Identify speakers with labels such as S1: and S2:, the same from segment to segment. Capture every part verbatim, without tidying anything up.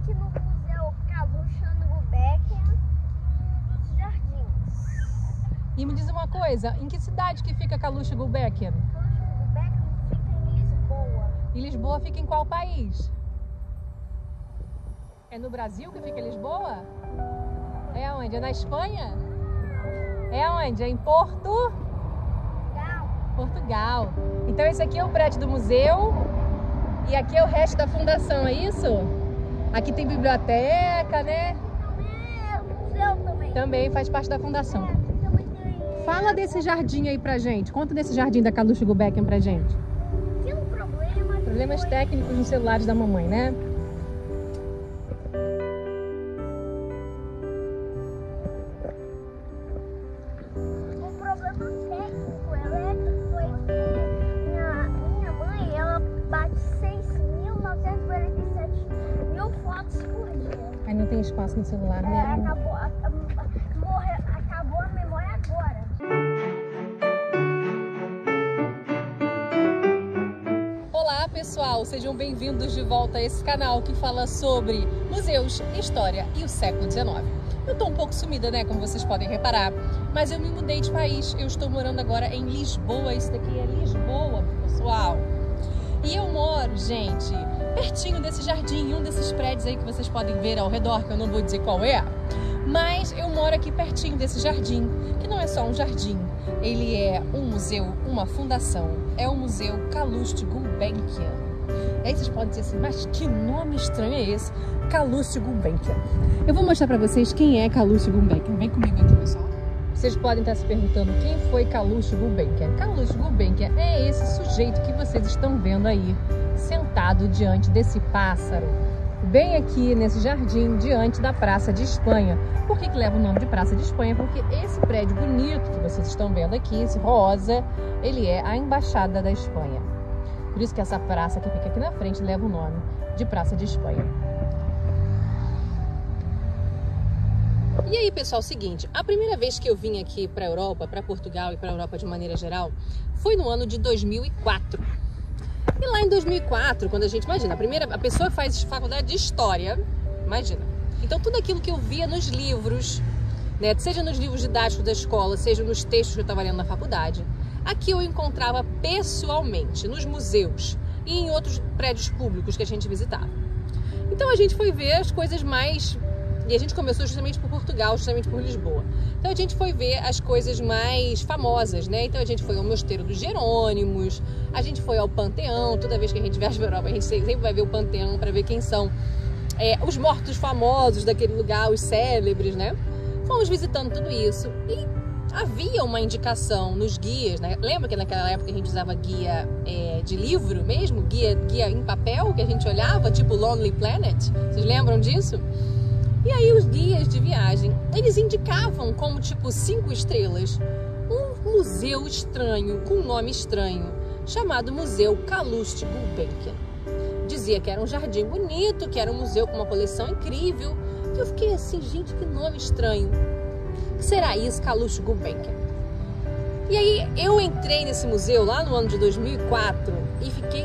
S1: aqui no Museu Caluche Gulbenkian dos Jardins.
S2: E me diz uma coisa, em que cidade que fica Caluche Gulbenkian?
S1: Caluche Gulbenkian fica em Lisboa.
S2: E Lisboa fica em qual país? É no Brasil que fica Lisboa? É onde? É na Espanha? É onde? É em Porto?
S1: Portugal.
S2: Portugal. Então esse aqui é o prédio do museu e aqui é o resto da fundação, é isso? Aqui tem biblioteca, né?
S1: É, o museu também.
S2: Também faz parte da fundação.
S1: É, aqui também tem...
S2: Fala desse jardim aí pra gente. Conta desse jardim da Caluche Gulbenkian pra gente.
S1: Tinha um problema. que
S2: Problemas
S1: foi-
S2: técnicos nos celulares da mamãe, né?
S1: O problema técnico elétrico foi que minha, minha mãe, ela bate seis mil novecentos e quarenta e sete mil fotos por dia.
S2: Aí não tem espaço no celular,
S1: É,
S2: né?
S1: acabou, a, a- morre, acabou a memória agora.
S2: Olá pessoal, sejam bem-vindos de volta a esse canal que fala sobre museus, história e o século dezenove. Eu tô um pouco sumida, né, como vocês podem reparar, mas eu me mudei de país, eu estou morando agora em Lisboa, isso daqui é Lisboa, pessoal. E eu moro, gente, pertinho desse jardim, um desses prédios aí que vocês podem ver ao redor, que eu não vou dizer qual é, mas eu moro aqui pertinho desse jardim, que não é só um jardim, ele é um museu, uma fundação, é o Museu Calouste Gulbenkian. E aí vocês podem dizer assim, mas que nome estranho é esse? Calouste Gulbenkian. Eu vou mostrar pra vocês quem é Calouste Gulbenkian. Vem comigo aqui, pessoal. Vocês podem estar se perguntando quem foi Calouste Gulbenkian. Calouste Gulbenkian é esse sujeito que vocês estão vendo aí, sentado diante desse pássaro, bem aqui nesse jardim, diante da Praça de Espanha. Por que que leva o nome de Praça de Espanha? Porque esse prédio bonito que vocês estão vendo aqui, esse rosa, ele é a Embaixada da Espanha. Por isso que essa praça que fica aqui na frente leva o nome de Praça de Espanha. E aí, pessoal, é o seguinte, a primeira vez que eu vim aqui para a Europa, para Portugal e para a Europa de maneira geral, foi no ano de dois mil e quatro. E lá em dois mil e quatro, quando a gente, imagina, a primeira, a pessoa faz faculdade de História, imagina. Então tudo aquilo que eu via nos livros, né, seja nos livros didáticos da escola, seja nos textos que eu estava lendo na faculdade, aqui eu encontrava pessoalmente, nos museus e em outros prédios públicos que a gente visitava. Então a gente foi ver as coisas mais... E a gente começou justamente por Portugal, justamente por Lisboa. Então a gente foi ver as coisas mais famosas, né? Então a gente foi ao Mosteiro dos Jerônimos, a gente foi ao Panteão. Toda vez que a gente viaja para a Europa, a gente sempre vai ver o Panteão para ver quem são é, os mortos famosos daquele lugar, os célebres, né? Fomos visitando tudo isso e havia uma indicação nos guias, né? Lembra que naquela época a gente usava guia é, de livro mesmo? Guia, guia em papel que a gente olhava, tipo Lonely Planet? Vocês lembram disso? E aí os guias de viagem, eles indicavam como tipo cinco estrelas um museu estranho, com um nome estranho, chamado Museu Calouste Gulbenkian. Dizia que era um jardim bonito, que era um museu com uma coleção incrível. E eu fiquei assim, gente, que nome estranho. O que será isso, Calouste Gulbenkian? E aí eu entrei nesse museu lá no ano de dois mil e quatro e fiquei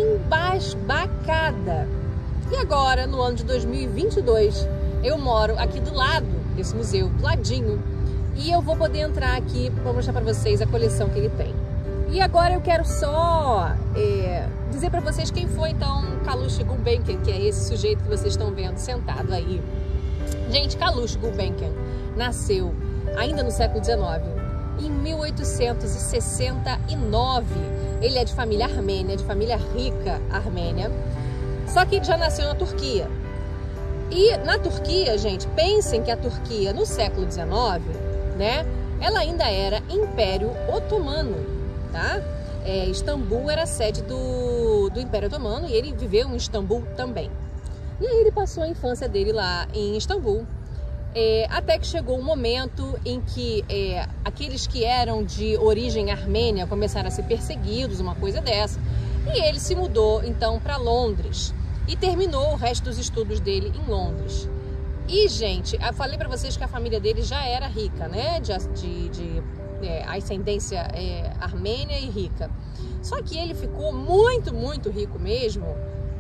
S2: embasbacada. E agora, no ano de dois mil e vinte e dois, eu moro aqui do lado desse museu, do ladinho, e eu vou poder entrar aqui para mostrar para vocês a coleção que ele tem. E agora eu quero só é, dizer para vocês quem foi então Calouste Gulbenkian, que é esse sujeito que vocês estão vendo sentado aí. Gente, Calouste Gulbenkian nasceu ainda no século dezenove, em mil oitocentos e sessenta e nove. Ele é de família armênia, de família rica armênia, só que ele já nasceu na Turquia. E na Turquia, gente, pensem que a Turquia no século dezenove, né, ela ainda era Império Otomano, tá? É, Istambul era a sede do, do Império Otomano e ele viveu em Istambul também. E aí ele passou a infância dele lá em Istambul, é, até que chegou um momento em que é, aqueles que eram de origem armênia começaram a ser perseguidos, uma coisa dessa, e ele se mudou então para Londres. E terminou o resto dos estudos dele em Londres. E, gente, eu falei para vocês que a família dele já era rica, né? De, de, de é, ascendência é, armênia e rica. Só que ele ficou muito, muito rico mesmo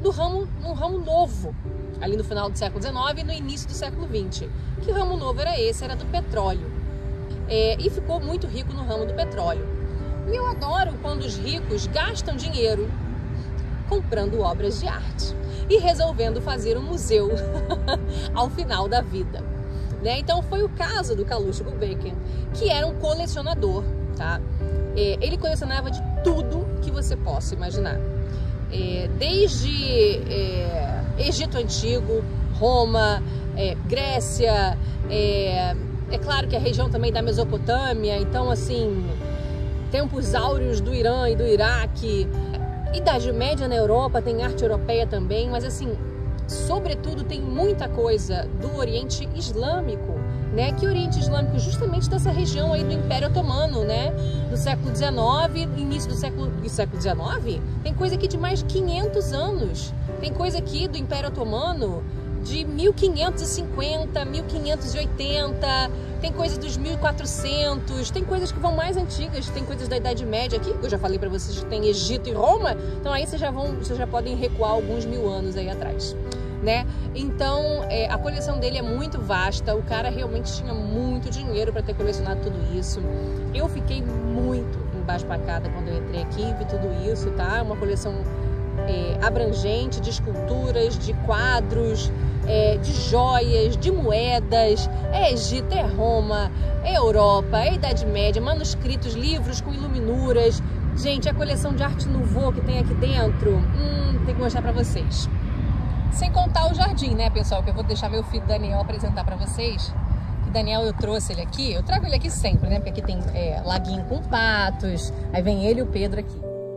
S2: no ramo, no ramo novo, ali no final do século dezenove e no início do século vinte. Que ramo novo era esse? Era do petróleo. É, e ficou muito rico no ramo do petróleo. E eu adoro quando os ricos gastam dinheiro comprando obras de arte e resolvendo fazer um museu ao final da vida. Né? Então foi o caso do Calouste Gulbenkian, que era um colecionador. Tá? É, ele colecionava de tudo que você possa imaginar. É, desde é, Egito Antigo, Roma, é, Grécia, é, é claro que a região também da Mesopotâmia, então assim, tempos áureos do Irã e do Iraque, Idade Média na Europa, tem arte europeia também, mas assim, sobretudo tem muita coisa do Oriente Islâmico, né? Que Oriente Islâmico justamente dessa região aí do Império Otomano, né? Do século dezenove, início do século, do século dezenove, tem coisa aqui de mais de quinhentos anos. Tem coisa aqui do Império Otomano de mil quinhentos e cinquenta, mil quinhentos e oitenta, tem coisas dos mil e quatrocentos, tem coisas que vão mais antigas, tem coisas da Idade Média aqui, eu já falei para vocês que tem Egito e Roma, então aí vocês já, vão, vocês já podem recuar alguns mil anos aí atrás. Né? Então é, a coleção dele é muito vasta, o cara realmente tinha muito dinheiro para ter colecionado tudo isso. Eu fiquei muito embasbacada quando eu entrei aqui e vi tudo isso, tá? Uma coleção é, abrangente de esculturas, de quadros, é, de joias, de moedas. É Egito, é Roma, é Europa, é Idade Média, manuscritos, livros com iluminuras. Gente, a coleção de arte nouveau que tem aqui dentro, hum, tem que mostrar para vocês. Sem contar o jardim, né, pessoal? Que eu vou deixar meu filho Daniel apresentar pra vocês. Que Daniel, eu trouxe ele aqui. Eu trago ele aqui sempre, né? Porque aqui tem é, laguinho com patos. Aí vem ele e o Pedro aqui.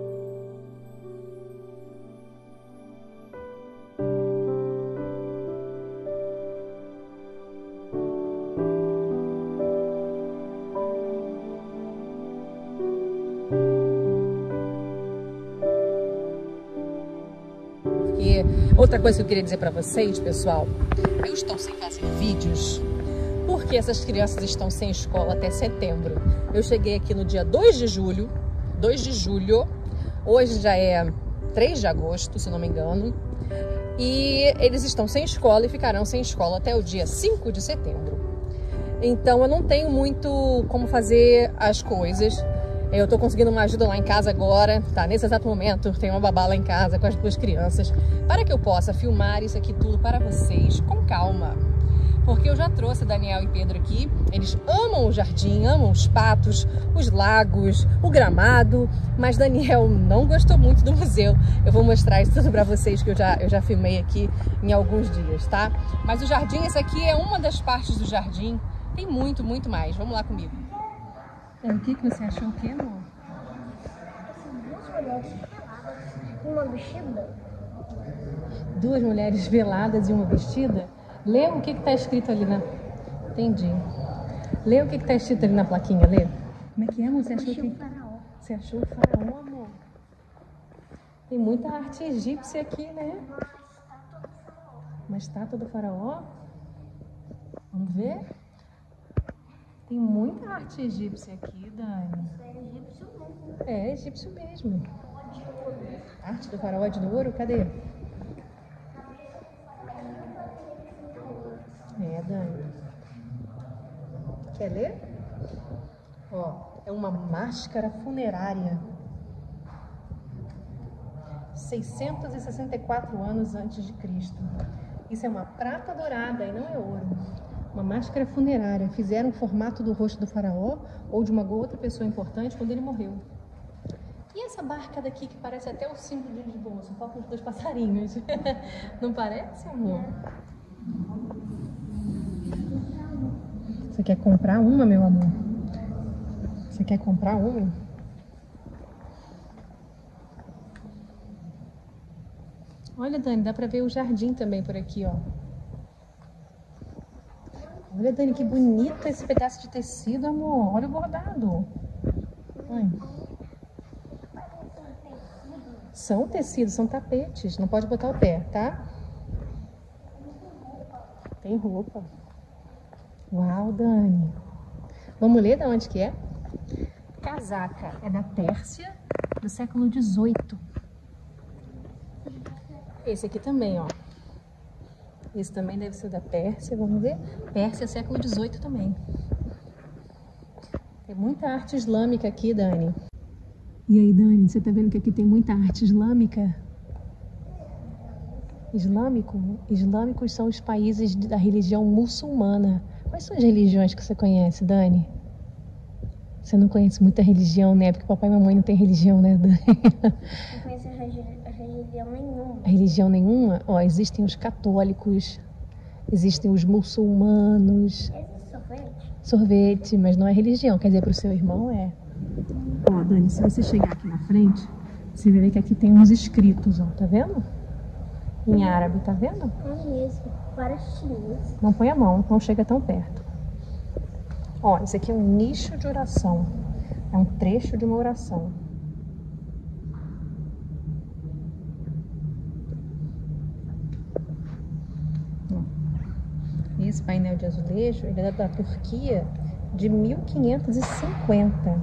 S2: Outra coisa que eu queria dizer para vocês, pessoal, eu estou sem fazer vídeos porque essas crianças estão sem escola até setembro. Eu cheguei aqui no dia dois de julho, dois de julho, hoje já é três de agosto, se não me engano, e eles estão sem escola e ficarão sem escola até o dia cinco de setembro. Então eu não tenho muito como fazer as coisas. Eu tô conseguindo uma ajuda lá em casa agora, tá? Nesse exato momento, tem uma babá lá em casa com as duas crianças, para que eu possa filmar isso aqui tudo para vocês com calma. Porque eu já trouxe Daniel e Pedro aqui, eles amam o jardim, amam os patos, os lagos, o gramado, mas Daniel não gostou muito do museu. Eu vou mostrar isso tudo para vocês, que eu já, eu já filmei aqui em alguns dias, tá? Mas o jardim, esse aqui é uma das partes do jardim, tem muito, muito mais. Vamos lá comigo. O que, que você achou o quê, amor?
S1: Duas mulheres peladas e uma vestida.
S2: Duas mulheres veladas e uma vestida? Lê o que está escrito ali na... Entendi. Lê o que está escrito ali na plaquinha, lê. Como é que é, amor? Você achou, que...
S1: o faraó.
S2: Você achou o faraó, amor? Tem muita arte egípcia aqui, né? Uma estátua do faraó. Vamos ver? Tem muita arte egípcia aqui, Dani.
S1: É egípcio mesmo.
S2: É, egípcio mesmo. Arte do faraó de ouro, cadê? É, Dani. Quer ler? Ó, é uma máscara funerária. seiscentos e sessenta e quatro anos antes de Cristo. Isso é uma prata dourada e não é ouro. Uma máscara funerária. Fizeram o formato do rosto do faraó ou de uma outra pessoa importante quando ele morreu. E essa barca daqui que parece até o símbolo de Lisboa, só faltam os dois passarinhos. Não parece, amor? Você quer comprar uma, meu amor? Você quer comprar uma? Olha, Dani, dá pra ver o jardim também por aqui, ó. Olha, Dani, que bonito esse pedaço de tecido, amor. Olha o bordado. Ai. São tecidos, são tapetes. Não pode botar o pé, tá? Tem roupa. Uau, Dani. Vamos ler de onde que é? Casaca. É da Pérsia, do século dezoito. Esse aqui também, ó. Esse também deve ser da Pérsia, vamos ver. Pérsia, século dezoito também. Tem muita arte islâmica aqui, Dani. E aí, Dani, você tá vendo que aqui tem muita arte islâmica? Islâmico? Islâmicos são os países da religião muçulmana. Quais são as religiões que você conhece, Dani? Você não conhece muita religião, né? Porque papai e mamãe não tem religião, né, Dani?
S1: Não conheço a religião nenhuma.
S2: Religião nenhuma? Ó, existem os católicos, existem os muçulmanos.
S1: Esse sorvete?
S2: Sorvete, mas não é religião. Quer dizer, pro seu irmão é. Ó, Dani, se você chegar aqui na frente, você vai ver que aqui tem uns escritos, ó. Tá vendo? Em árabe, tá vendo?
S1: É mesmo. Para chinês.
S2: Não põe a mão, não chega tão perto. Ó, esse aqui é um nicho de oração. É um trecho de uma oração. Esse painel de azulejo, ele é da Turquia de mil quinhentos e cinquenta.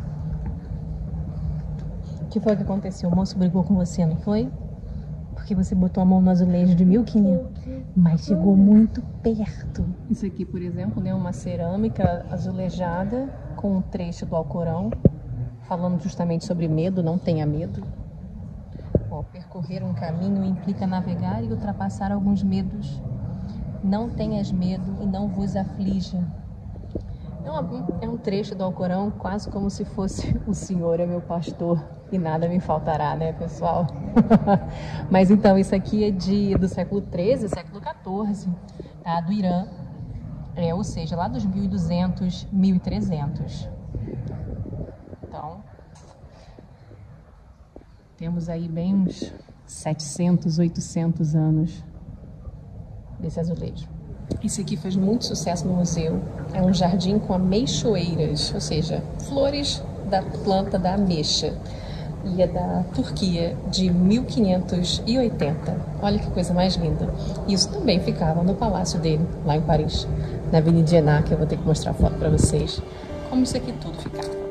S2: O que foi que aconteceu? O moço brigou com você, não foi? Porque você botou a mão no azulejo de mil e quinhentos, mas chegou muito perto. Isso aqui, por exemplo, é uma cerâmica azulejada com um trecho do Alcorão, falando justamente sobre medo, não tenha medo. Ó, percorrer um caminho implica navegar e ultrapassar alguns medos. Não tenhas medo e não vos aflija. É, uma, é um trecho do Alcorão, quase como se fosse o Senhor é meu pastor e nada me faltará, né, pessoal? Mas então, isso aqui é de, do século treze, século quatorze, tá? Do Irã, é, ou seja, lá dos mil e duzentos, mil e trezentos. Então, temos aí bem uns setecentos, oitocentos anos desse azulejo. Esse aqui fez muito sucesso no museu. É um jardim com ameixoeiras, ou seja, flores da planta da ameixa. E é da Turquia, de mil quinhentos e oitenta. Olha que coisa mais linda. Isso também ficava no palácio dele, lá em Paris, na Avenida Enna, que eu vou ter que mostrar a foto para vocês, como isso aqui tudo ficava.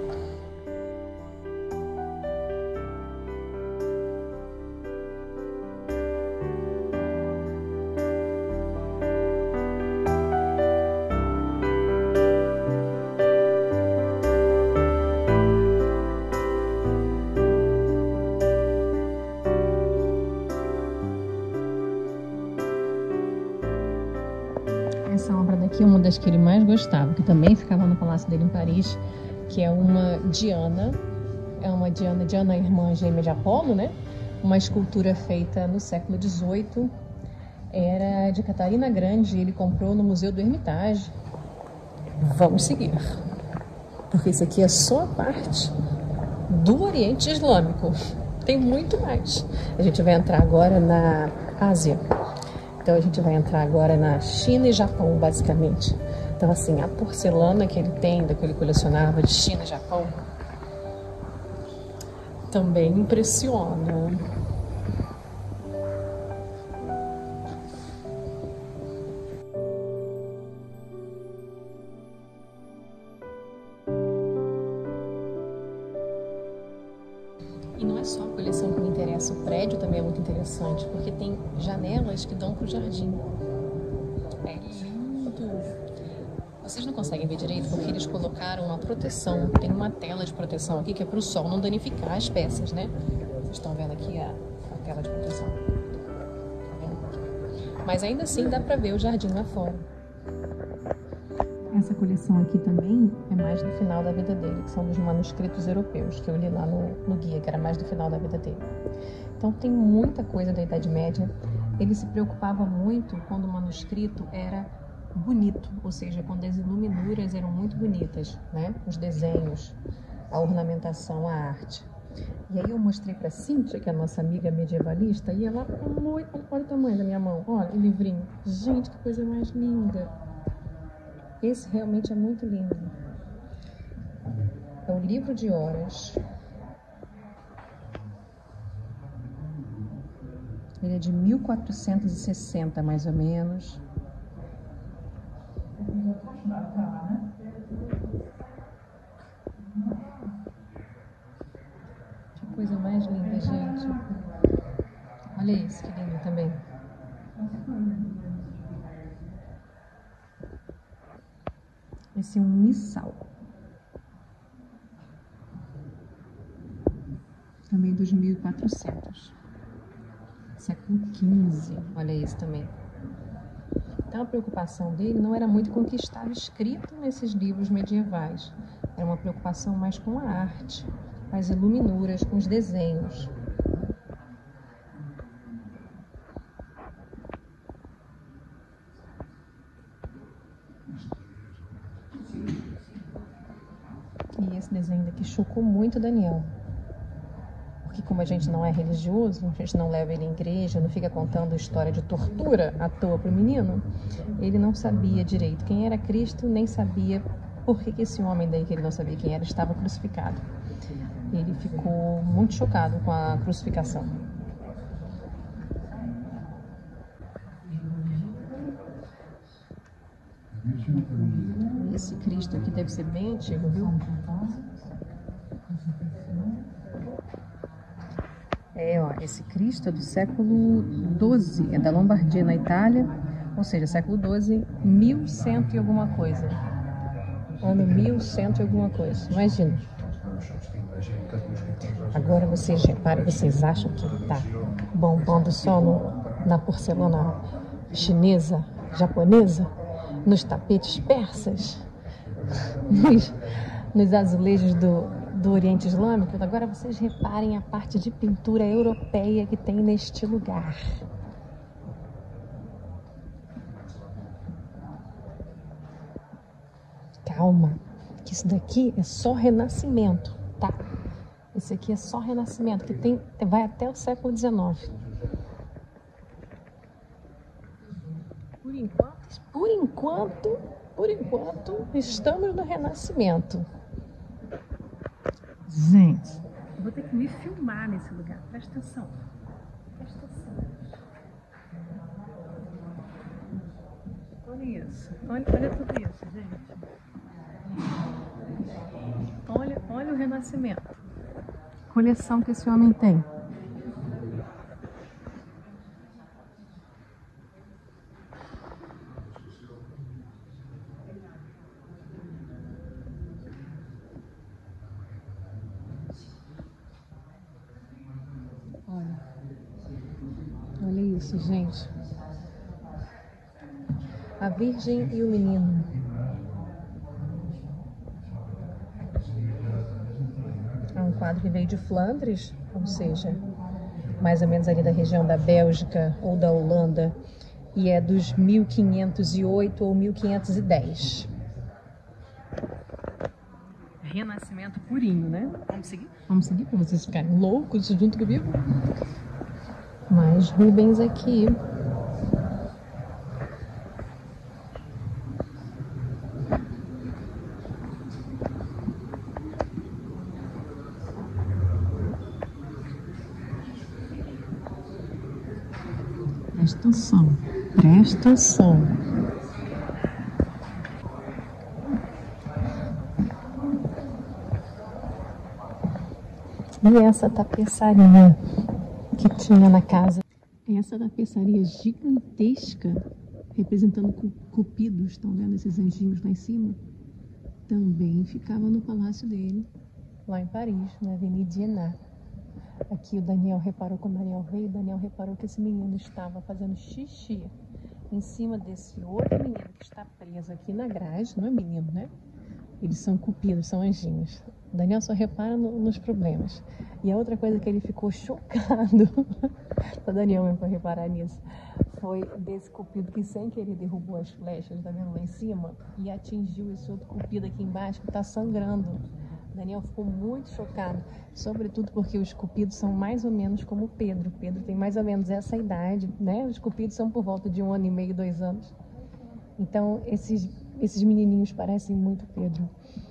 S2: Essa obra daqui é uma das que ele mais gostava, que também ficava no palácio dele em Paris, que é uma Diana, é uma Diana, Diana irmã gêmea de Apolo, né? Uma escultura feita no século dezoito, era de Catarina Grande, ele comprou no Museu do Hermitage. Vamos seguir, porque isso aqui é só a parte do Oriente Islâmico, tem muito mais. A gente vai entrar agora na Ásia. Então a gente vai entrar agora na China e Japão, basicamente. Então assim, a porcelana que ele tem, da que ele colecionava de China e Japão, também impressiona. E não é só a coleção que me interessa, o prédio também é muito interessante, porque tem janelas que dão para o jardim. É lindo! Vocês não conseguem ver direito porque eles colocaram uma proteção, tem uma tela de proteção aqui que é para o sol não danificar as peças, né? Vocês estão vendo aqui a, a tela de proteção. Tá vendo? Mas ainda assim dá para ver o jardim lá fora. Essa coleção aqui também é mais do final da vida dele, que são dos manuscritos europeus, que eu li lá no, no guia, que era mais do final da vida dele. Então tem muita coisa da Idade Média. Ele se preocupava muito quando o manuscrito era bonito, ou seja, quando as iluminuras eram muito bonitas, né? Os desenhos, a ornamentação, a arte. E aí eu mostrei para Cíntia, que é a nossa amiga medievalista, e ela amou. Olha o tamanho da minha mão, olha o livrinho. Gente, que coisa mais linda! Esse realmente é muito lindo. É o livro de horas. Ele é de mil quatrocentos e sessenta, mais ou menos. Que coisa mais linda, gente. Olha esse, que lindo também. Esse é um missal. Também dos mil e quatrocentos. Século quinze. Olha esse também. Então a preocupação dele não era muito com o que estava escrito nesses livros medievais. Era uma preocupação mais com a arte, com as iluminuras, com os desenhos. E esse desenho daqui chocou muito o Daniel. Porque como a gente não é religioso, a gente não leva ele em igreja, não fica contando história de tortura à toa para o menino, ele não sabia direito quem era Cristo, nem sabia por que, que esse homem daí, que ele não sabia quem era, estava crucificado. Ele ficou muito chocado com a crucificação. Esse Cristo aqui deve ser bem antigo, viu? É, ó, esse Cristo é do século doze, é da Lombardia, na Itália, ou seja, século doze, mil cento e alguma coisa. Ano mil cento e alguma coisa, imagina. Agora vocês reparem, vocês acham que ele tá bombando só no, na porcelana chinesa, japonesa, nos tapetes persas, nos, nos azulejos do, do Oriente Islâmico? Agora vocês reparem a parte de pintura europeia que tem neste lugar. Calma, que isso daqui é só Renascimento, tá? Esse aqui é só Renascimento, que tem, vai até o século dezenove. Por enquanto, por enquanto, por enquanto, estamos no Renascimento. Gente, eu vou ter que me filmar nesse lugar. Presta atenção. Presta atenção. Olha isso. Olha, olha tudo isso, gente. Olha, olha o Renascimento. Coleção que esse homem tem. Olha. Olha isso, gente. A Virgem e o Menino. É um quadro que veio de Flandres, ou seja, mais ou menos ali da região da Bélgica ou da Holanda, e é dos mil quinhentos e oito ou mil quinhentos e dez. Renascimento purinho, né? Vamos seguir? Vamos seguir para vocês ficarem loucos junto comigo. Mais Rubens aqui. Presta atenção, presta atenção. E essa tapeçaria que tinha na casa? Essa tapeçaria gigantesca, representando cupidos, estão vendo esses anjinhos lá em cima? Também ficava no palácio dele, lá em Paris, na Avenida Iéna. Aqui o Daniel reparou, quando o Daniel veio, o Daniel reparou que esse menino estava fazendo xixi em cima desse outro menino que está preso aqui na grade. Não é menino, né? Eles são cupidos, são anjinhos. O Daniel só repara no, nos problemas. E a outra coisa que ele ficou chocado, o Daniel mesmo foi reparar nisso, foi desse cupido que sem querer derrubou as flechas, tá vendo lá em cima? E atingiu esse outro cupido aqui embaixo que está sangrando. O Daniel ficou muito chocado, sobretudo porque os cupidos são mais ou menos como o Pedro. Pedro tem mais ou menos essa idade, né? Os cupidos são por volta de um ano e meio, dois anos. Então, esses, esses menininhos parecem muito Pedro.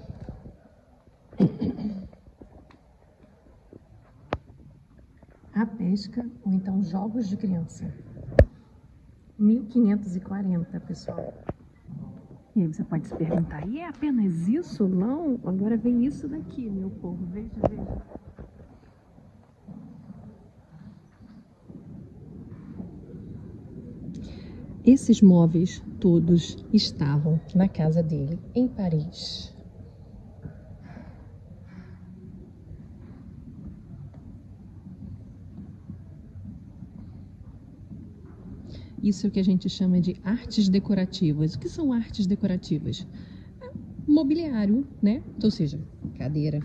S2: A pesca, ou então jogos de criança. mil quinhentos e quarenta, pessoal. E aí você pode se perguntar, e é apenas isso? Não, agora vem isso daqui, meu povo. Veja, veja. Esses móveis todos estavam na casa dele, em Paris. Isso é o que a gente chama de artes decorativas. O que são artes decorativas? É mobiliário, né? Ou seja, cadeira,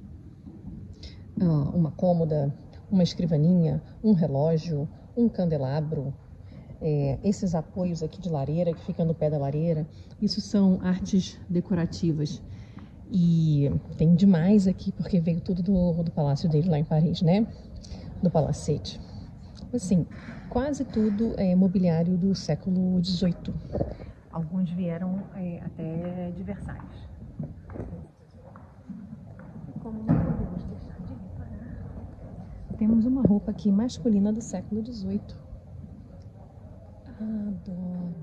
S2: uma cômoda, uma escrivaninha, um relógio, um candelabro, é, esses apoios aqui de lareira que ficam no pé da lareira. Isso são artes decorativas. E tem demais aqui, porque veio tudo do, do palácio dele lá em Paris, né? Do Palacete. Assim, quase tudo é mobiliário do século dezoito. Alguns vieram é, até de Versalhes. Como não podemos deixar de reparar, temos uma roupa aqui masculina do século dezoito. Adoro.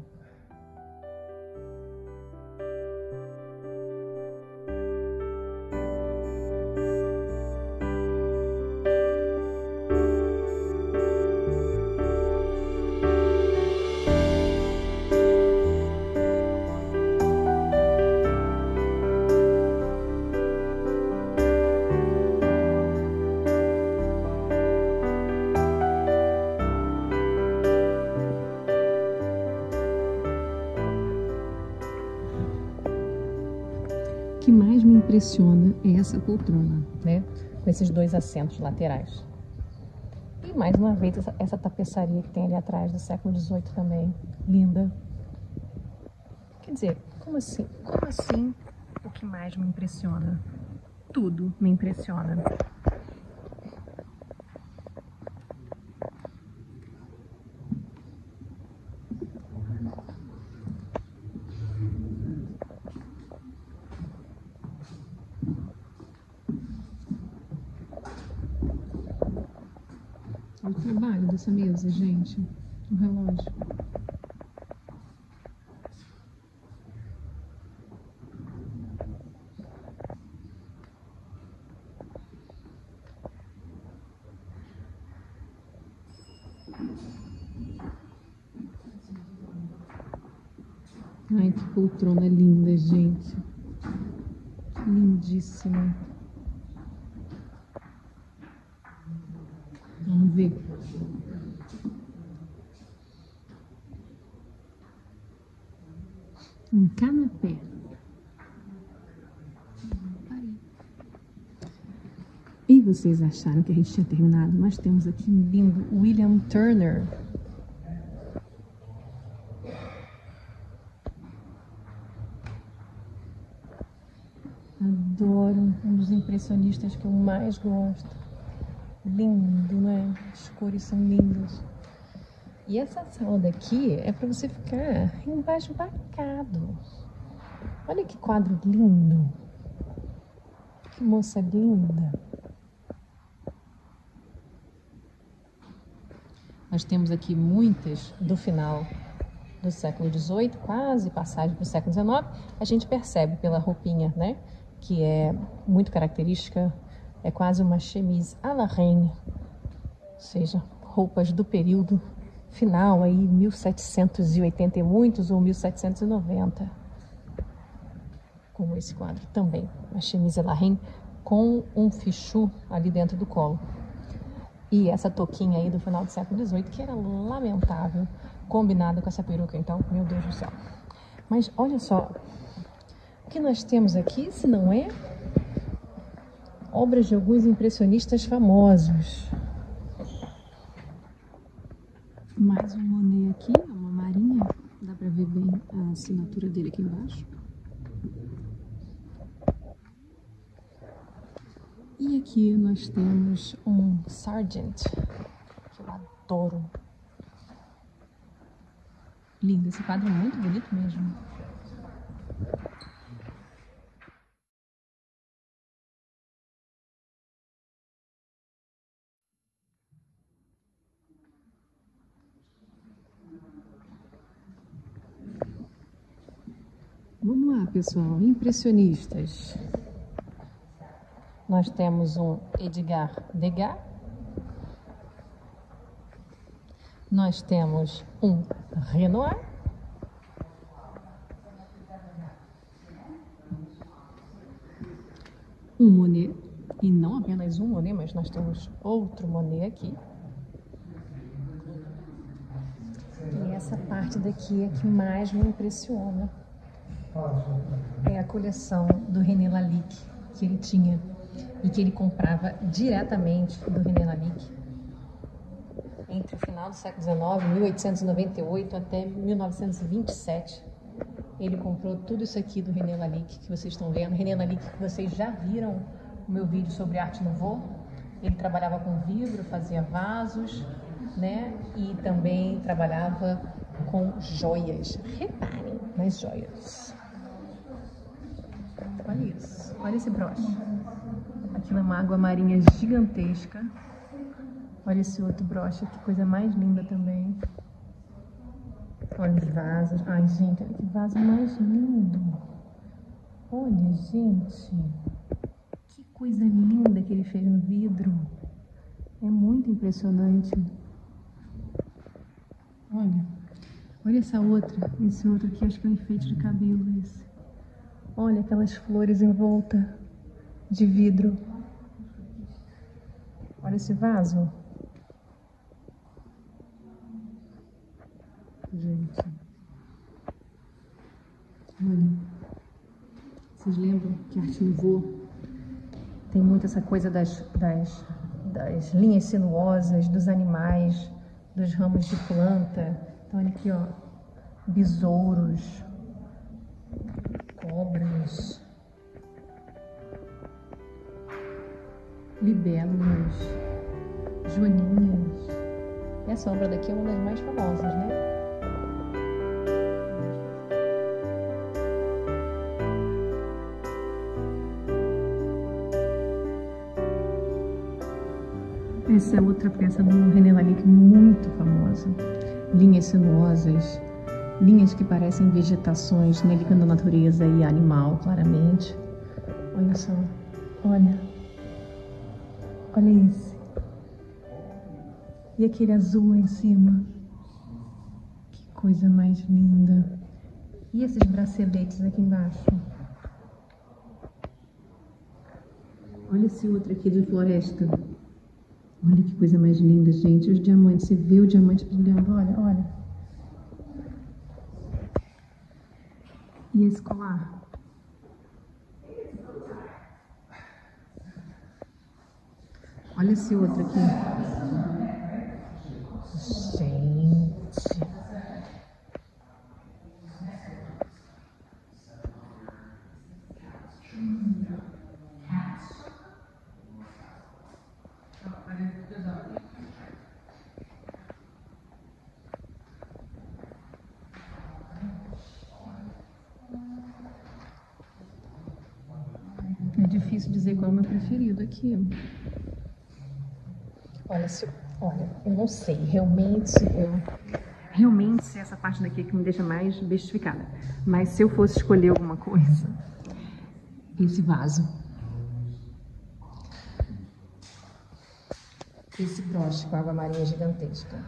S2: O que mais me impressiona é essa poltrona, né? Com esses dois assentos laterais. E mais uma vez essa, essa tapeçaria que tem ali atrás do século dezoito também. Linda. Quer dizer, como assim? Como assim o que mais me impressiona? Tudo me impressiona. Olha o trabalho dessa mesa, gente. O relógio. Ai, que poltrona linda, gente. Lindíssima. Vamos ver. Um canapé. E vocês acharam que a gente tinha terminado? Nós temos aqui um lindo William Turner. Adoro, um dos impressionistas que eu mais gosto. Lindo, né? As cores são lindas. E essa sala daqui é para você ficar embasbacado. Olha que quadro lindo. Que moça linda. Nós temos aqui muitas do final do século dezoito, quase passagem para o século dezenove. A gente percebe pela roupinha, né? Que é muito característica. É quase uma chemise à la reine. Ou seja, roupas do período final aí, mil setecentos e oitenta e muitos ou mil setecentos e noventa. Como esse quadro também. A chemise à la reine com um fichu ali dentro do colo. E essa touquinha aí do final do século dezoito, que era lamentável, combinada com essa peruca, então, meu Deus do céu. Mas olha só, o que nós temos aqui, se não é obras de alguns impressionistas famosos. Mais um Monet aqui, uma marinha, dá pra ver bem a assinatura dele aqui embaixo. E aqui nós temos um Sargent, que eu adoro. Lindo, esse quadro é muito bonito mesmo. Vamos lá, pessoal, impressionistas. Nós temos um Edgar Degas, Nós temos um Renoir. Um Monet. E não apenas um Monet, mas nós temos outro Monet aqui. E essa parte daqui é que mais me impressiona. É a coleção do René Lalique que ele tinha e que ele comprava diretamente do René Lalique entre o final do século dezenove, mil oitocentos e noventa e oito, até mil novecentos e vinte e sete. Ele comprou tudo isso aqui do René Lalique que vocês estão vendo. René Lalique, que vocês já viram o meu vídeo sobre Art Nouveau. Ele trabalhava com vidro, fazia vasos, né? E também trabalhava com joias. Reparem nas joias. Olha isso. Olha esse broche. Aquilo é uma água marinha gigantesca. Olha esse outro broche, que coisa mais linda também. Olha os vasos. Ai, gente, olha que vaso mais lindo. Olha, gente. Que coisa linda que ele fez no vidro. É muito impressionante. Olha. Olha essa outra. Esse outro aqui, acho que é um enfeite de cabelo esse. Olha aquelas flores em volta de vidro. Olha esse vaso. Gente. Olha. Vocês lembram que Art Nouveau tem muito essa coisa das, das, das linhas sinuosas, dos animais, dos ramos de planta. Então, olha aqui, ó. Besouros. Cobras. Libélulas. Joaninhas. Essa obra daqui é uma das mais famosas, né? Essa é outra peça do René Lalique muito famosa. Linhas sinuosas, linhas que parecem vegetações, né, ligando a natureza e animal, claramente. Olha só, olha. Olha esse. E aquele azul lá em cima. Que coisa mais linda. E esses braceletes aqui embaixo. Olha esse outro aqui de floresta. Olha que coisa mais linda, gente. Os diamantes. Você vê o diamante brilhando. Olha, olha. E esse colar. Olha esse outro aqui. Gente. É difícil dizer qual é o meu preferido aqui. Olha, se, olha, eu não sei, realmente, eu, realmente essa parte daqui é que me deixa mais bestificada. Mas se eu fosse escolher alguma coisa, esse vaso, esse broche com água marinha gigantesca,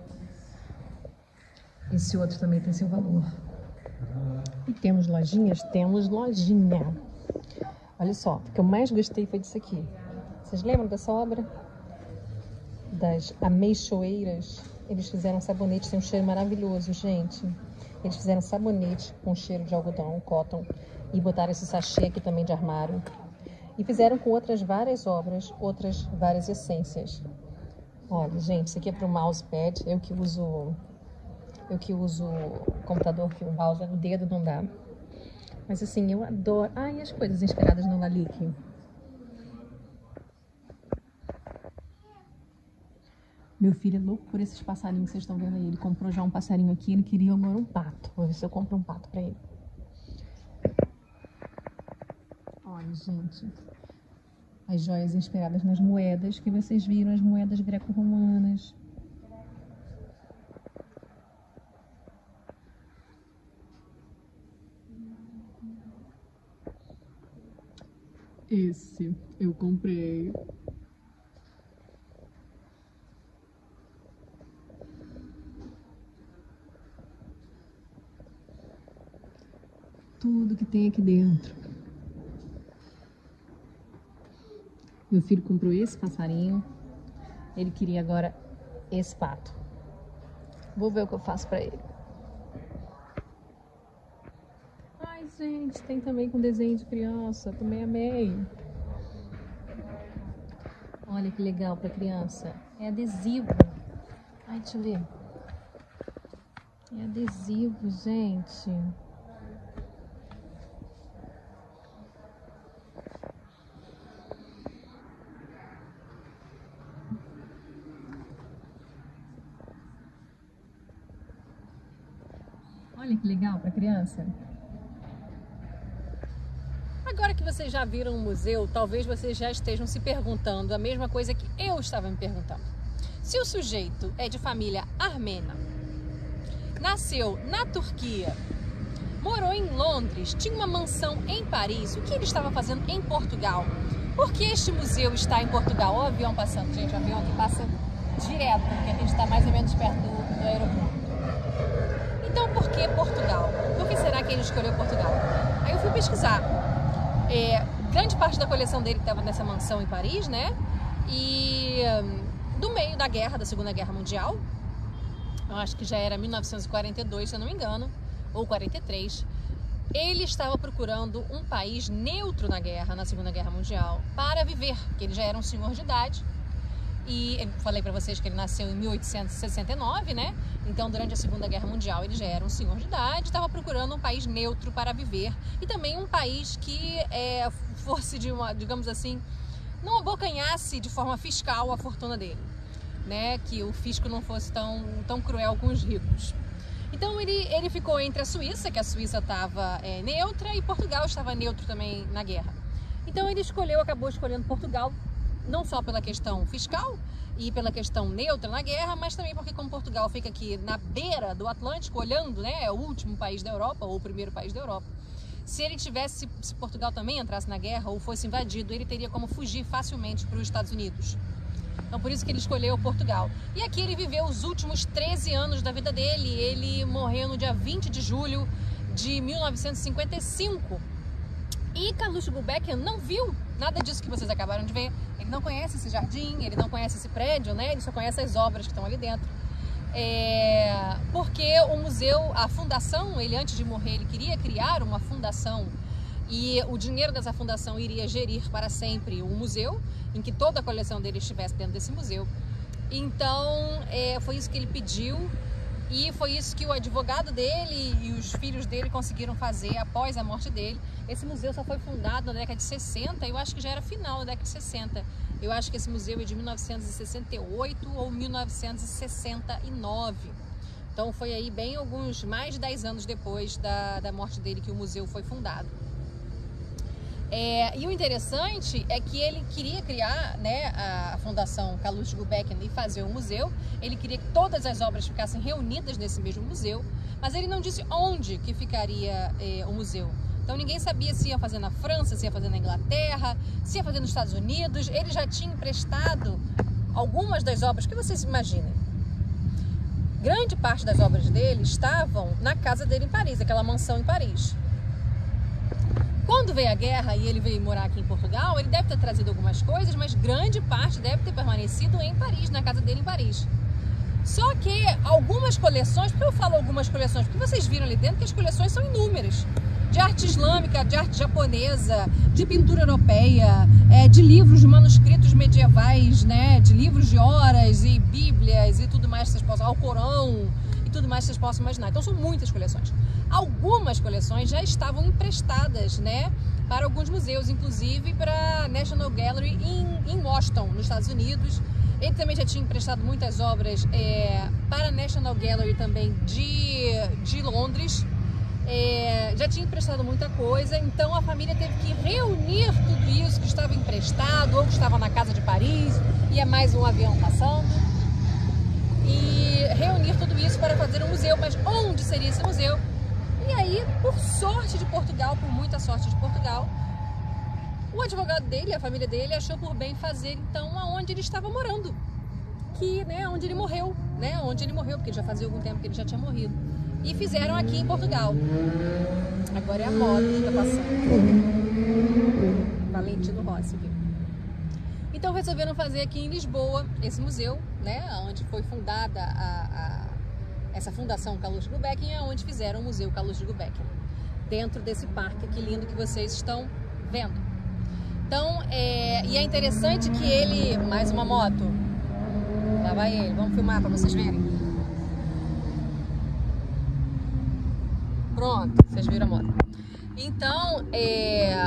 S2: esse outro também tem seu valor. E temos lojinhas? Temos lojinha. Olha só, o que eu mais gostei foi disso aqui. Vocês lembram dessa obra? Das ameixoeiras. Eles fizeram sabonete, tem um cheiro maravilhoso, gente. Eles fizeram sabonete com cheiro de algodão, cotton, e botaram esse sachê aqui também de armário. E fizeram com outras várias obras, outras várias essências. Olha, gente, isso aqui é para o mousepad. Eu que uso, eu que uso computador, que o mouse é no dedo, não dá. Mas assim, eu adoro. Ah, e as coisas inspiradas no Lalique. Meu filho é louco por esses passarinhos que vocês estão vendo aí. Ele comprou já um passarinho aqui, ele queria agora um pato. Vou ver se eu compro um pato pra ele. Olha, gente. As joias inspiradas nas moedas que vocês viram, as moedas greco-romanas. Esse eu comprei. tudo que tem aqui dentro. Meu filho comprou esse passarinho. Ele queria agora esse pato. Vou ver o que eu faço pra ele. Ai, gente, tem também com desenho de criança. Também amei. Olha que legal pra criança. É adesivo. Ai, deixa eu ver. É adesivo, gente. Olha que legal para criança. Agora que vocês já viram o museu, talvez vocês já estejam se perguntando a mesma coisa que eu estava me perguntando. Se o sujeito é de família armênia, nasceu na Turquia, morou em Londres, tinha uma mansão em Paris, o que ele estava fazendo em Portugal? Por que este museu está em Portugal? Olha o avião passando, gente, o avião aqui passa direto, porque a gente está mais ou menos perto do, do aeroporto. Então, por que Portugal? Por que será que ele escolheu Portugal? Aí eu fui pesquisar. É, grande parte da coleção dele estava nessa mansão em Paris, né? E do meio da guerra, da Segunda Guerra Mundial, eu acho que já era mil novecentos e quarenta e dois, se eu não me engano, ou quarenta e três, ele estava procurando um país neutro na guerra, na Segunda Guerra Mundial, para viver, porque ele já era um senhor de idade. E eu falei para vocês que ele nasceu em mil oitocentos e sessenta e nove, né? Então, durante a Segunda Guerra Mundial, ele já era um senhor de idade, estava procurando um país neutro para viver e também um país que é, fosse, de uma, digamos assim, não abocanhasse de forma fiscal a fortuna dele, né? Que o fisco não fosse tão, tão cruel com os ricos. Então, ele, ele ficou entre a Suíça, que a Suíça estava é, neutra, e Portugal estava neutro também na guerra. Então, ele escolheu, acabou escolhendo Portugal, não só pela questão fiscal e pela questão neutra na guerra, mas também porque como Portugal fica aqui na beira do Atlântico, olhando, né, é o último país da Europa, ou o primeiro país da Europa, se ele tivesse, se Portugal também entrasse na guerra ou fosse invadido, ele teria como fugir facilmente para os Estados Unidos. Então por isso que ele escolheu Portugal. E aqui ele viveu os últimos treze anos da vida dele. Ele morreu no dia vinte de julho de mil novecentos e cinquenta e cinco. E Carluxo Gulbenkian não viu nada disso que vocês acabaram de ver. Ele não conhece esse jardim, ele não conhece esse prédio, né? Ele só conhece as obras que estão ali dentro. É... Porque o museu, a fundação, ele antes de morrer, ele queria criar uma fundação e o dinheiro dessa fundação iria gerir para sempre o museu, em que toda a coleção dele estivesse dentro desse museu. Então, é, foi isso que ele pediu. E foi isso que o advogado dele e os filhos dele conseguiram fazer após a morte dele. Esse museu só foi fundado na década de sessenta, eu acho que já era final da década de sessenta. Eu acho que esse museu é de mil novecentos e sessenta e oito ou mil novecentos e sessenta e nove. Então foi aí bem alguns, mais de dez anos depois da, da morte dele que o museu foi fundado. É, e o interessante é que ele queria criar, né, a Fundação Carluxo Gulbenkian e fazer um museu. Ele queria que todas as obras ficassem reunidas nesse mesmo museu, mas ele não disse onde que ficaria é, o museu. Então ninguém sabia se ia fazer na França, se ia fazer na Inglaterra, se ia fazer nos Estados Unidos. Ele já tinha emprestado algumas das obras que vocês imaginem. Grande parte das obras dele estavam na casa dele em Paris, aquela mansão em Paris. Quando veio a guerra e ele veio morar aqui em Portugal, ele deve ter trazido algumas coisas, mas grande parte deve ter permanecido em Paris, na casa dele em Paris. Só que algumas coleções, por que eu falo algumas coleções? Porque vocês viram ali dentro que as coleções são inúmeras. De arte islâmica, de arte japonesa, de pintura europeia, é, de livros, de manuscritos medievais, né, de livros de horas e bíblias e tudo mais que vocês possam, ao Corão e tudo mais que vocês possam imaginar. Então são muitas coleções. Algumas coleções já estavam emprestadas, né, para alguns museus, inclusive para a National Gallery em, em Washington, nos Estados Unidos. Ele também já tinha emprestado muitas obras é, para a National Gallery também de, de Londres. É, já tinha emprestado muita coisa, então a família teve que reunir tudo isso que estava emprestado ou que estava na casa de Paris, e é mais um avião passando, e reunir tudo isso para fazer um museu. Mas onde seria esse museu? E aí, por sorte de Portugal, por muita sorte de Portugal, o advogado dele, a família dele, achou por bem fazer então aonde ele estava morando, que, né, onde ele morreu, né, onde ele morreu, porque já fazia algum tempo que ele já tinha morrido. e fizeram aqui em Portugal. Agora é a moto que está passando. Valentino Rossi aqui. Então resolveram fazer aqui em Lisboa esse museu, né, onde foi fundada a, a, essa fundação Calouste Gulbenkian, é onde fizeram o Museu Calouste Gulbenkian, dentro desse parque aqui lindo que vocês estão vendo. Então, é, e é interessante que ele, mais uma moto, lá vai ele, vamos filmar para vocês verem. Pronto, vocês viram a moto. Então, é...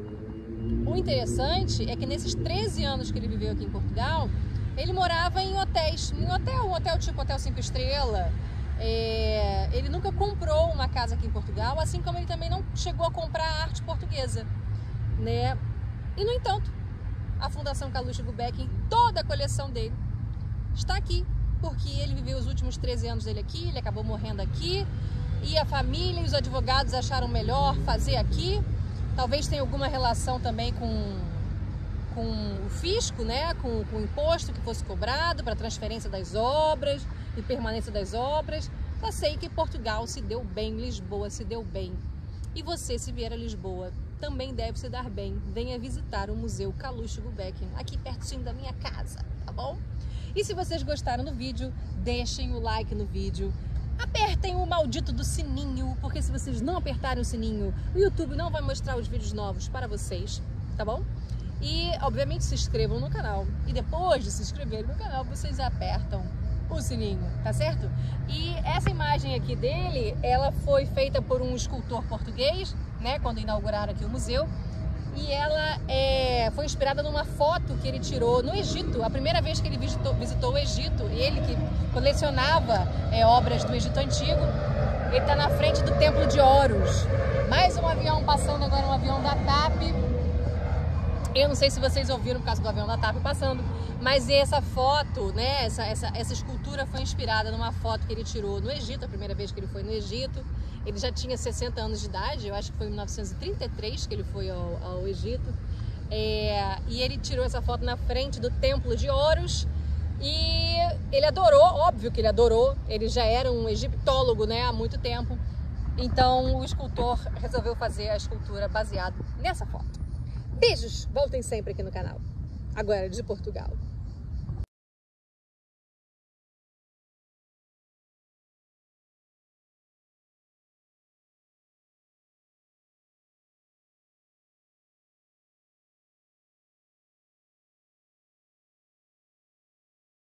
S2: o interessante é que nesses treze anos que ele viveu aqui em Portugal, ele morava em hotéis, em hotel, um hotel tipo hotel cinco estrelas. É, ele nunca comprou uma casa aqui em Portugal, assim como ele também não chegou a comprar a arte portuguesa, né? E, no entanto, a Fundação Calouste Gulbenkian, toda a coleção dele, está aqui, porque ele viveu os últimos treze anos dele aqui, ele acabou morrendo aqui, e a família e os advogados acharam melhor fazer aqui. Talvez tenha alguma relação também com, com o fisco, né? com, com o imposto que fosse cobrado para transferência das obras e permanência das obras. Só sei que Portugal se deu bem, Lisboa se deu bem. E você, se vier a Lisboa, também deve se dar bem. Venha visitar o Museu Calouste Gulbenkian, aqui pertinho da minha casa, tá bom? E se vocês gostaram do vídeo, deixem o like no vídeo. Apertem o maldito do sininho, porque se vocês não apertarem o sininho, o YouTube não vai mostrar os vídeos novos para vocês, tá bom? E, obviamente, se inscrevam no canal. E depois de se inscreverem no canal, vocês apertam o sininho, tá certo? E essa imagem aqui dele, ela foi feita por um escultor português, né, quando inauguraram aqui o museu. E ela é, foi inspirada numa foto que ele tirou no Egito, a primeira vez que ele visitou, visitou o Egito. Ele que colecionava é, obras do Egito Antigo. Ele está na frente do Templo de Horus. Mais um avião passando agora, um avião da TAP. Eu não sei se vocês ouviram por causa do avião da TAP passando, mas essa foto, né, essa, essa, essa escultura foi inspirada numa foto que ele tirou no Egito, a primeira vez que ele foi no Egito. Ele já tinha sessenta anos de idade, eu acho que foi em mil novecentos e trinta e três que ele foi ao, ao Egito. É, e ele tirou essa foto na frente do Templo de Horus e ele adorou, óbvio que ele adorou, ele já era um egiptólogo, né, há muito tempo. Então o escultor resolveu fazer a escultura baseada nessa foto. Beijos, voltem sempre aqui no canal, agora de Portugal.